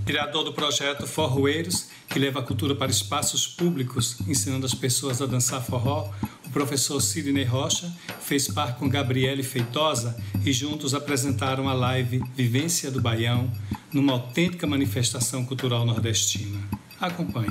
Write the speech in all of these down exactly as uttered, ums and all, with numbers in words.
Criador do projeto Forroeiros, que leva a cultura para espaços públicos, ensinando as pessoas a dançar forró, o professor Sidney Rocha fez par com Gabriele Feitosa e juntos apresentaram a live Vivência do Baião, numa autêntica manifestação cultural nordestina. Acompanhe.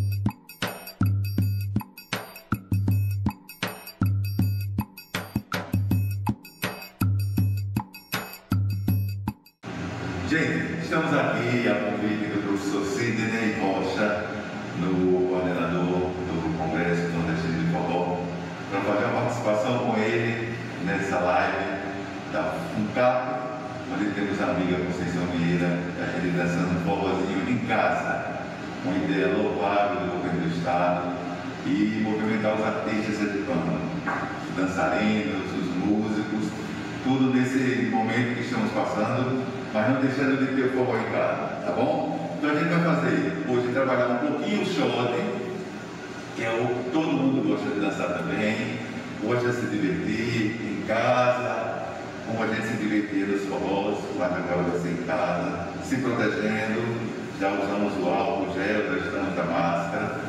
Gente, estamos aqui a convite do professor Sidney Rocha, no coordenador do Congresso Nordestino de Forró, para fazer uma participação com ele nessa live da FUNCAP, onde temos a amiga Conceição Vieira, a gente dançando um forrozinho em casa, uma ideia louvável do governo do Estado, e movimentar os artistas de pano, os dançarinos, os músicos, tudo nesse momento que estamos passando, mas não deixando de ter o forró em casa, tá bom? Então a gente vai fazer hoje trabalhar um pouquinho o shot, que é o que todo mundo gosta de dançar também, gosta de se divertir em casa, como a gente se divertia nos forrós, lá na casa em casa, se protegendo, já usamos o álcool gel, já estamos da máscara,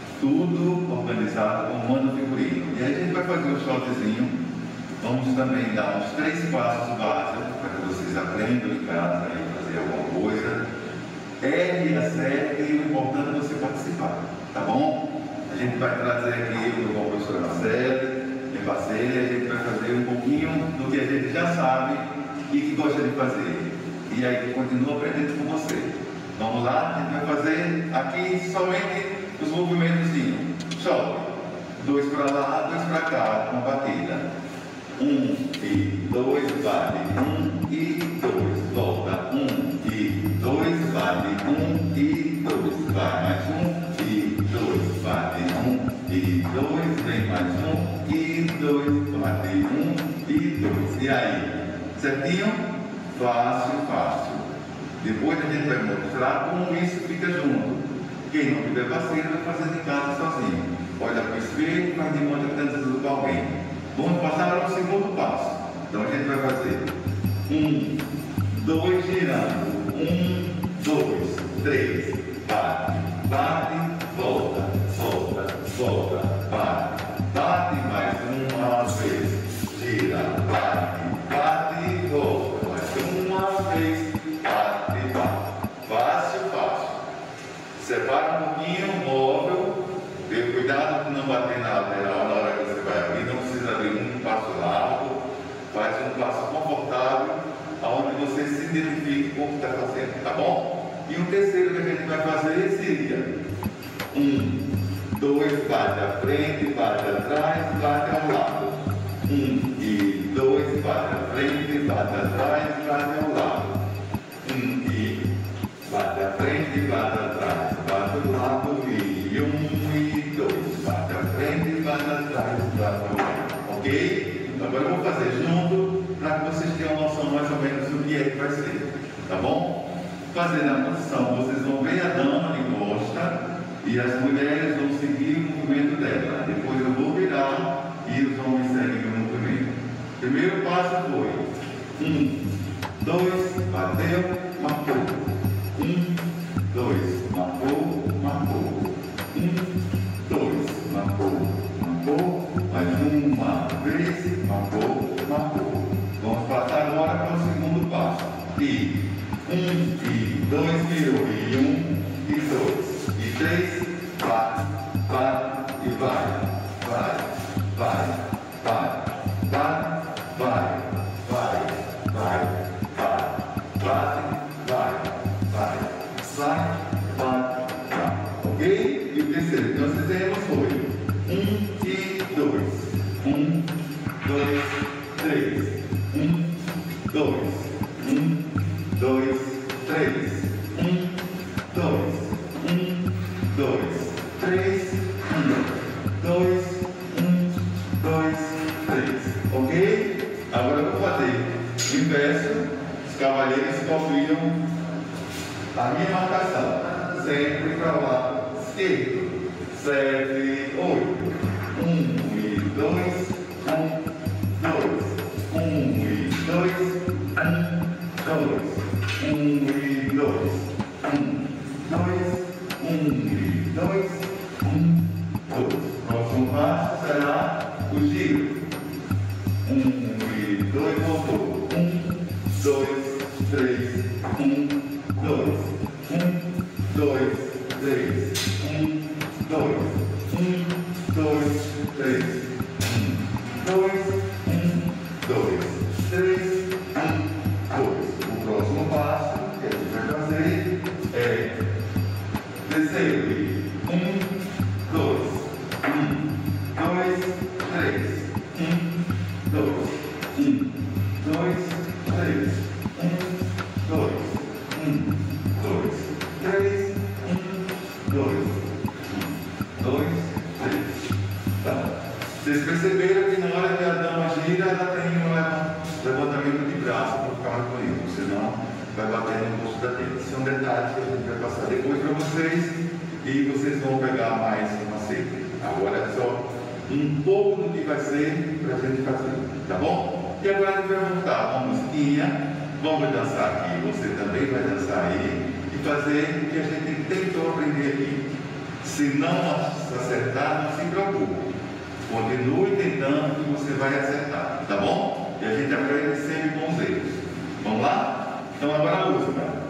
tudo organizado com um mano figurino. E aí a gente vai fazer um shotzinho. Vamos também dar uns três passos básicos para que vocês aprendam em casa e fazer alguma coisa. Erre, acerte e o importante é você participar, tá bom? A gente vai trazer aqui o professor Marcelo, minha parceira, e a gente vai fazer um pouquinho do que a gente já sabe e que gosta de fazer. E aí continua aprendendo com você. Vamos lá? A gente vai fazer aqui somente os movimentos. Sobe. Dois para lá, dois para cá, uma batida. Um e dois, vale. Um e dois, volta. Um e dois, vale. Um e dois, vai. Mais um e dois, vale. Um e dois, vem mais um e dois, vale. Um e dois. E aí? Certinho? Fácil, fácil. Depois a gente vai mostrar como isso fica junto. Quem não tiver parceiro vai fazendo em casa sozinho. Olha para o espelho e faz de conta que está dançando com alguém. Vamos passar para o segundo passo. Então a gente vai fazer um, dois, girando. Um, dois, três, bate, bate, volta, solta, solta, bate, bate, mais uma vez, gira, bate, bate, volta, mais uma vez, bate, bate. Fácil, fácil. Separa um pouquinho o móvel, dê cuidado de não bater na lateral na hora que você vai abrir, não precisa abrir um passo largo, faz um passo confortável, aonde você se identifique com o que está fazendo, tá bom? E o terceiro que a gente vai fazer seria um, dois, bate à frente, bate atrás, bate ao lado. Um e dois, bate à frente, bate atrás, bate ao lado. Um e bate à frente, bate atrás, bate ao lado e um e dois, bate à frente, bate atrás, bate ao lado. Ok? Então agora eu vou fazer junto para que vocês tenham noção mais ou menos do que é que vai ser. Tá bom? Fazendo a posição, vocês vão ver a dama de costa e as mulheres vão seguir o movimento dela. Depois eu vou virar e os homens seguem o movimento. Primeiro passo foi um, dois, bateu, marcou. Um, dois, marcou, marcou. Um, dois, marcou, marcou. Mais uma vez, marcou, marcou. Vamos passar agora para o segundo passo. E um, e dois, virou. E um, e dois, e três, vai, vai, e vai, vai, vai, vai, vai, vai, vai, vai, vai, vai, vai, vai, vai, vai, vai, ok? E o terceiro que nós fizemos foi um e dois, um, dois, três, um, dois, um, dois, três, um, dois, um, dois, três, um, dois, um, dois, três, ok? Agora eu vou fazer o inverso. Os cavalheiros copiam a minha marcação, sempre para o lado esquerdo, sete, oito, um e dois, um, dois, um e dois, um, dois, um e dois, um, e dois, voltou. Um, dois, três, um, dois, um, dois, três, um, dois, um, dois, três, um, dois, um, dois, três, um, dois. O próximo passo que a gente vai fazer é descer e um, dois, um, dois, três, um, dois, um, dois, três, um, dois, um, dois, três, um, dois, um, dois, três. Tá. Vocês perceberam que na hora que a dama gira, ela tem um levantamento de braço para ficar mais bonito, senão vai bater no rosto da gente. Esse é um detalhe que a gente vai passar depois para vocês e vocês vão pegar mais uma macete. Agora é só um pouco do que vai ser para a gente fazer, tá bom? E agora a gente vai montar uma musiquinha, vamos dançar aqui, você também vai dançar aí e fazer o que a gente tentou aprender aqui. Se não acertar, não se preocupe, continue tentando que você vai acertar, tá bom? E a gente aprende sempre com os erros. Vamos lá? Então agora a música.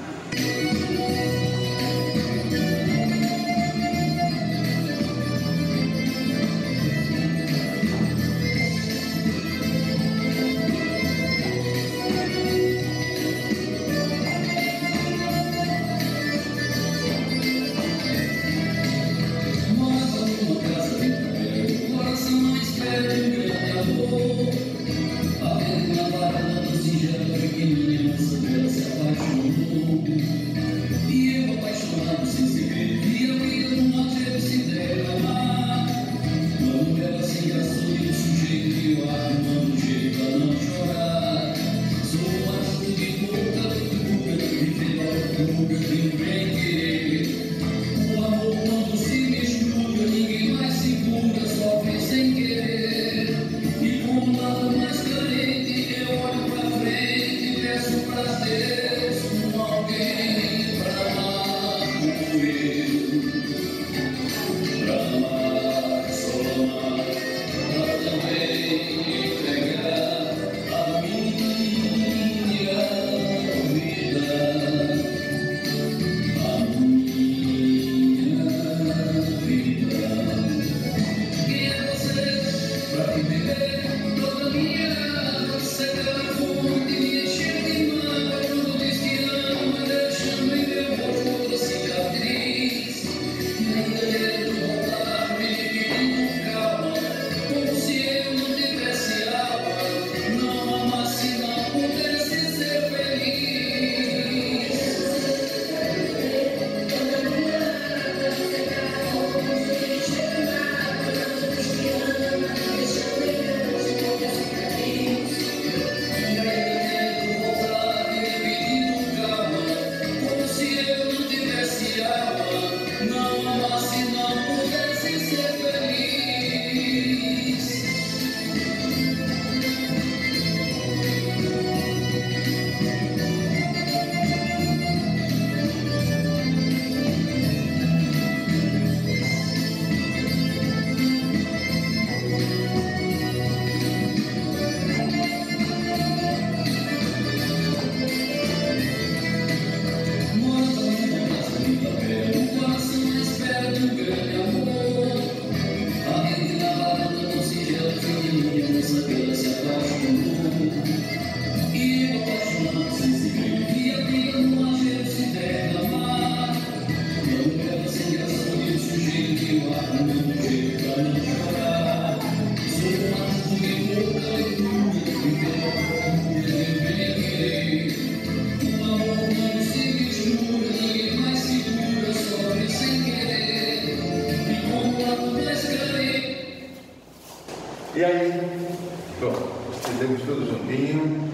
E aí, pronto, fizemos tudo juntinho,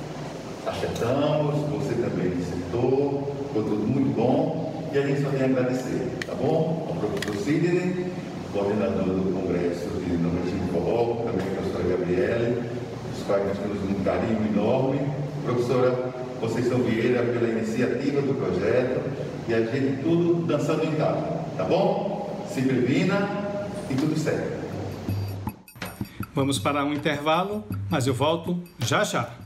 acertamos, você também acertou, ficou tudo muito bom e a gente só tem a agradecer, tá bom? Ao professor Sidney, coordenador do Congresso de Nordestino Forró, também a professora Gabriele, os quais nós temos um carinho enorme. Professora Conceição Vieira, pela iniciativa do projeto e a gente tudo dançando em casa, tá bom? Se previna e tudo certo. Vamos para um intervalo. mas eu volto já já.